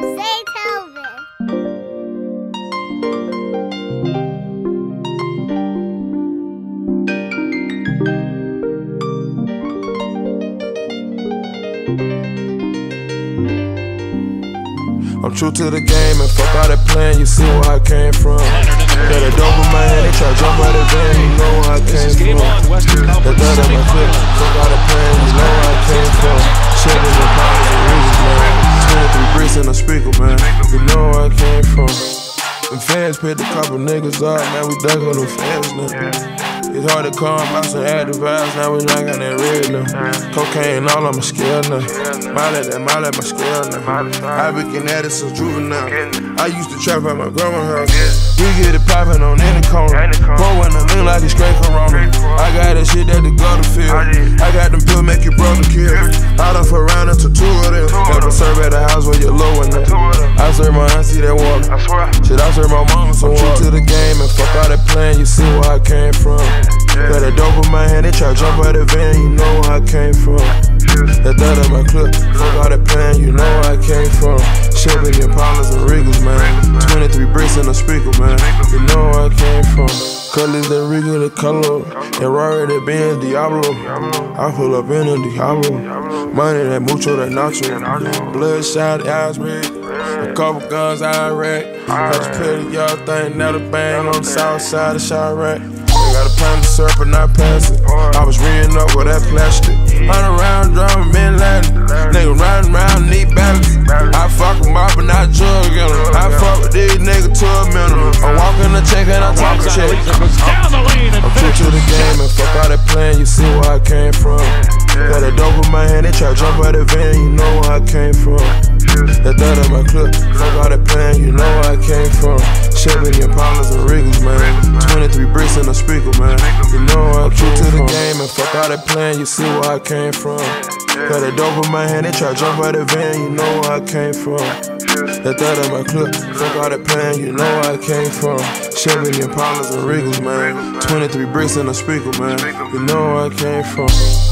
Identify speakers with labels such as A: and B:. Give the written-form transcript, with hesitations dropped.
A: Say Toby.
B: I'm true to the game and fuck all that plan, you see where I came from. Got a dope in my hand, they try to jump out the van, you know where I came from. That thought of my clip, fuck all the plan, you know where I came from. Shaving the bottles and reasons, man. 23 bricks in a speaker, man. You know where I came from. The fans picked a couple niggas up, now we duck on them fans now. It's hard to come out some active vibes, now we like on that red now. Cocaine all on my scale now. Molly my scale now. I be getting at it since juvenile. I used to trap at my grandma's house. We get it poppin' on any corner. Pour when I lean like it's straight Corona. I got that shit that the gutter feel. I got them pills make your brother kill. I done for round into two of them. Never serve at a house where you're low in there. I serve my auntie that water. Shit, I serve my mama some water. True to the game and fuck all that plan, you see where I came from. Got a dope in my hand, they try to jump out the van, you know where I came from. That thought of my clip, fuck all that plan, you know where I came from. Chevy Impalas and Riggles, man. 23 bricks in a speaker, man. You know where I came from. Colors that Riggle, the color. And Rory, that Benz, Diablo. I pull up in a Diablo. Money, that mucho, that nacho. Bloodshot, eyes red. A couple guns, I wreck. Had to put a y'all thing, now the bang on the south side of Chirac. Got a pound of syrup and I pass it. I was reading up with that plastic. 100 round drum, been Latin. Nigga riding around, need balance. I fuck them up and I drug them. I fuck with these niggas to a minimum. I'm walking the check and I talk a check. I'm true to the game and fuck all that plan, you see where I came from. Got a dope in my hand, they try to jump out the van, you know where I came from. That thought of my clip, fuck all that plan, you know where I came from. Chevy Impalas and Riggles, man. 23 bricks in a speaker, man. You know I'm true to the game and fuck all that plan, you see where I came from. Got a dope in my hand, they try to jump out the van, you know where I came from. That thought of my clip, fuck all that plan, you know where I came from. Chevy Impalas and Riggles, man. 23 bricks in a speaker, man. You know where I came from.